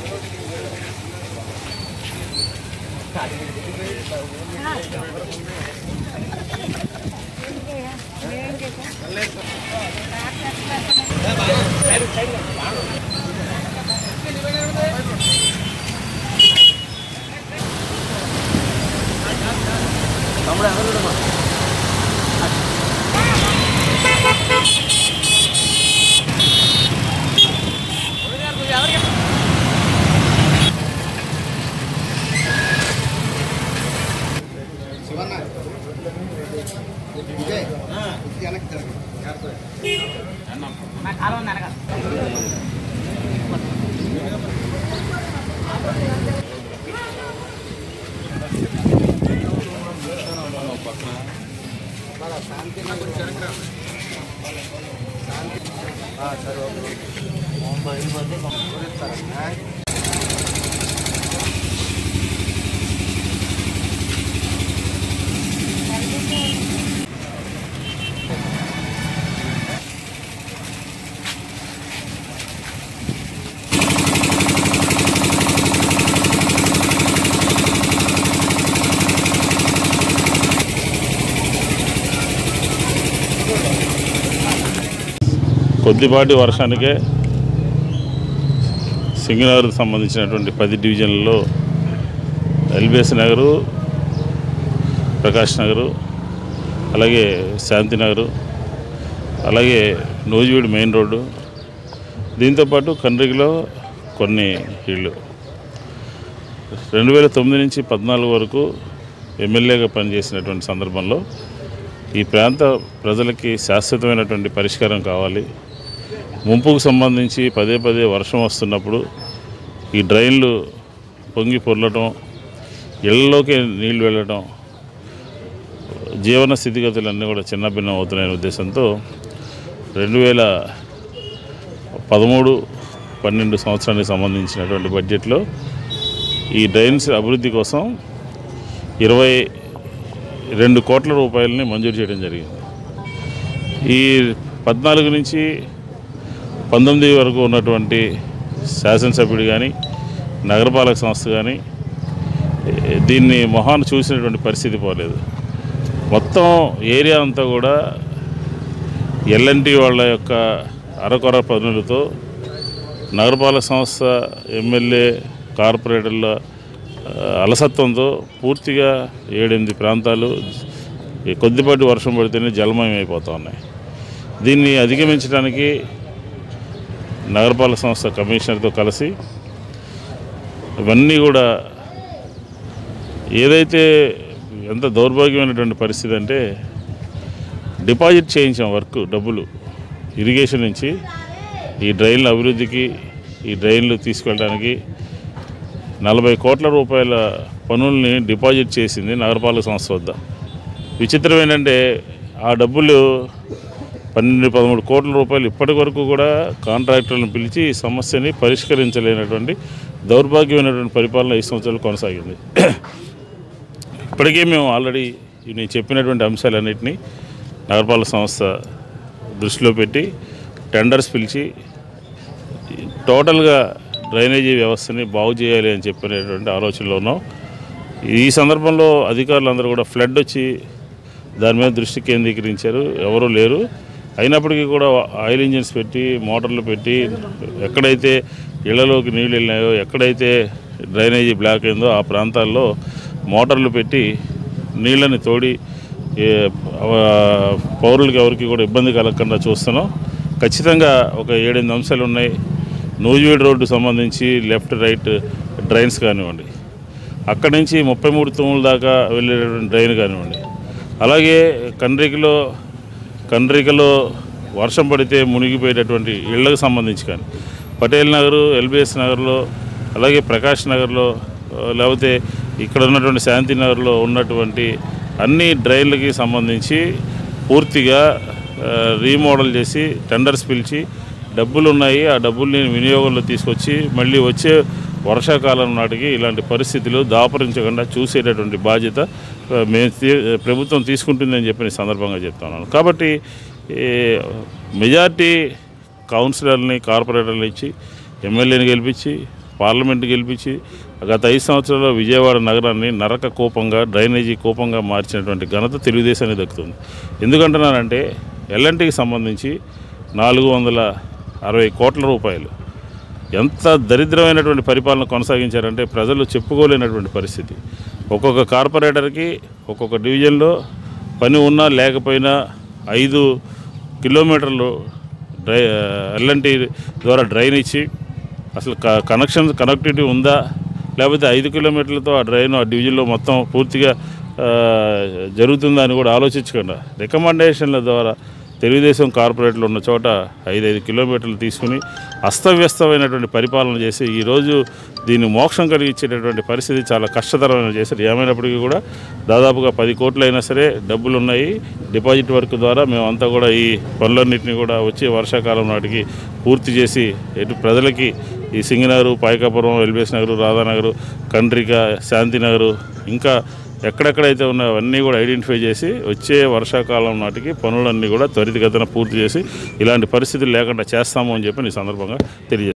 కొద్దిపాటి వర్షానికే సింగనగర్కు సంబంధించినటువంటి 10 డివిజన్లలో ఎల్బిఎస్ నగరు, ప్రకాష్ నగరు, అలాగే శాంతినగరు, అలాగే నూజివీడు మెయిన్ రోడ్డు, దీంతోపాటు కండ్రిగిలో కొన్ని ఇళ్ళు 2009 నుంచి 14 వరకు ఎమ్మెల్యేగా పనిచేసినటువంటి సందర్భంలో ఈ ప్రాంత ప్రజలకి శాశ్వతమైనటువంటి పరిష్కారం కావాలి. ముంపుకు సంబంధించి పదే వర్షం వస్తున్నప్పుడు ఈ డ్రైన్లు పొంగి పొర్లటం, ఇళ్లలోకి నీళ్లు వెళ్ళటం, జీవన స్థితిగతులన్నీ కూడా చిన్నభిన్నం అవుతున్నాయనే ఉద్దేశంతో 2013-12 సంవత్సరానికి సంబంధించినటువంటి బడ్జెట్లో ఈ డ్రైన్స్ అభివృద్ధి కోసం 22 కోట్ల రూపాయలని మంజూరు చేయడం జరిగింది. ఈ 14 నుంచి 19 వరకు ఉన్నటువంటి శాసనసభ్యుడు కానీ, నగరపాలక సంస్థ కానీ దీన్ని మొహాన్ని చూసినటువంటి పరిస్థితి పోలేదు. మొత్తం ఏరియా అంతా కూడా ఎల్ఎన్టీ వాళ్ళ యొక్క అరకొర పనులతో, నగరపాలక సంస్థ, ఎమ్మెల్యే, కార్పొరేటర్ల అలసత్వంతో పూర్తిగా 7-8 ప్రాంతాలు కొద్దిపాటి వర్షం పడితేనే జలమయం అయిపోతూ ఉన్నాయి. దీన్ని అధిగమించడానికి నగరపాలక సంస్థ కమిషనర్తో కలిసి ఇవన్నీ కూడా ఏదైతే ఎంత దౌర్భాగ్యమైనటువంటి పరిస్థితి అంటే డిపాజిట్ చేయించాం డబ్బులు ఇరిగేషన్ నుంచి ఈ డ్రైన్ల అభివృద్ధికి, ఈ డ్రైన్లు తీసుకెళ్ళడానికి 40 కోట్ల రూపాయల పనుల్ని డిపాజిట్ చేసింది నగరపాలక సంస్థ వద్ద. విచిత్రం ఏంటంటే ఆ డబ్బులు 12-13 కోట్ల రూపాయలు ఇప్పటి వరకు కూడా కాంట్రాక్టర్లను పిలిచి ఈ సమస్యని పరిష్కరించలేనటువంటి దౌర్భాగ్యమైనటువంటి పరిపాలన 5 సంవత్సరాలు కొనసాగింది. ఇప్పటికే మేము ఆల్రెడీ నేను చెప్పినటువంటి అంశాలన్నింటినీ నగరపాలక సంస్థ దృష్టిలో పెట్టి టెండర్స్ పిలిచి టోటల్గా డ్రైనేజీ వ్యవస్థని బాగు చేయాలి అని చెప్పినటువంటి ఆలోచనలో ఉన్నాం. ఈ సందర్భంలో అధికారులందరూ కూడా ఫ్లడ్ వచ్చి దాని మీద దృష్టి కేంద్రీకరించారు, ఎవరూ లేరు. అయినప్పటికీ కూడా ఆయిల్ ఇంజిన్స్ పెట్టి, మోటార్లు పెట్టి, ఎక్కడైతే ఇళ్లలోకి నీళ్ళు వెళ్ళినాయో, ఎక్కడైతే డ్రైనేజీ బ్లాక్ అయిందో ఆ ప్రాంతాల్లో మోటార్లు పెట్టి నీళ్ళని తోడి పౌరులకి ఎవరికి కూడా ఇబ్బంది కలగకుండా చూస్తున్నాం. ఖచ్చితంగా ఒక 7-8 అంశాలు ఉన్నాయి. నూజివీడు రోడ్డు సంబంధించి లెఫ్ట్ రైట్ డ్రైన్స్ కానివ్వండి, అక్కడి నుంచి 33 తూముల దాకా వెళ్ళేటువంటి డ్రైన్ కానివ్వండి, అలాగే కండ్రికలో వర్షం పడితే మునిగిపోయేటటువంటి ఇళ్లకు సంబంధించి కానీ, పటేల్ నగరు, ఎల్బిఎస్ నగర్లో, అలాగే ప్రకాష్ నగర్లో, లేకపోతే ఇక్కడ ఉన్నటువంటి శాంతి నగర్లో ఉన్నటువంటి అన్ని డ్రైన్లకి సంబంధించి పూర్తిగా రీమోడల్ చేసి టెండర్స్ పిలిచి డబ్బులు ఉన్నాయి, ఆ డబ్బుల్ని వినియోగంలో తీసుకొచ్చి మళ్ళీ వచ్చే వర్షాకాలం నాటికి ఇలాంటి పరిస్థితులు దాపరించకుండా చూసేటటువంటి బాధ్యత ప్రభుత్వం తీసుకుంటుందని చెప్పిన సందర్భంగా చెప్తున్నాను. కాబట్టి మెజార్టీ కౌన్సిలర్ని, కార్పొరేటర్ని ఇచ్చి ఎమ్మెల్యేని గెలిపించి పార్లమెంట్ గెలిపించి గత 5 సంవత్సరాల్లో విజయవాడ నగరాన్ని నరక కూపంగా, డ్రైనేజీ కూపంగా మార్చినటువంటి ఘనత తెలుగుదేశానికి దక్కుతుంది. ఎందుకంటున్నానంటే ఎల్ఎన్టీకి సంబంధించి 460 కోట్ల రూపాయలు ఎంత దరిద్రమైనటువంటి పరిపాలన కొనసాగించారంటే ప్రజలు చెప్పుకోలేనటువంటి పరిస్థితి. ఒక్కొక్క కార్పొరేటర్కి ఒక్కొక్క డివిజన్లో పని ఉన్నా లేకపోయినా 5 కిలోమీటర్లు ఎల్ఎన్టీ ద్వారా డ్రైన్ ఇచ్చి అసలు కనెక్టివిటీ ఉందా, లేకపోతే 5 కిలోమీటర్లతో ఆ డ్రైన్ ఆ డివిజన్లో మొత్తం పూర్తిగా జరుగుతుందా అని కూడా ఆలోచించకుండా రికమెండేషన్ల ద్వారా తెలుగుదేశం కార్పొరేట్లు ఉన్న చోట 5 కిలోమీటర్లు తీసుకుని అస్తవ్యస్తమైనటువంటి పరిపాలన చేసి ఈరోజు దీన్ని మోక్షం కలిగించేటటువంటి పరిస్థితి చాలా కష్టతరమైన చేశారు. ఏమైనప్పటికీ కూడా దాదాపుగా 10 కోట్లు అయినా సరే డబ్బులు ఉన్నాయి. డిపాజిట్ వర్క్ ద్వారా మేమంతా కూడా ఈ పనులన్నింటినీ కూడా వచ్చే వర్షాకాలం నాటికి పూర్తి చేసి ఎటు ప్రజలకి ఈ సింగనగరు, పాయకాపురం, ఎల్బీఎస్ నగరు, రాధానగరు, కండ్రిక, శాంతినగరు ఇంకా ఎక్కడెక్కడైతే ఉన్నాయో అవన్నీ కూడా ఐడెంటిఫై చేసి వచ్చే వర్షాకాలం నాటికి పనులన్నీ కూడా త్వరితగతిన పూర్తి చేసి ఇలాంటి పరిస్థితులు లేకుండా చేస్తాము అని చెప్పి ఈ సందర్భంగా తెలియజేస్తాను.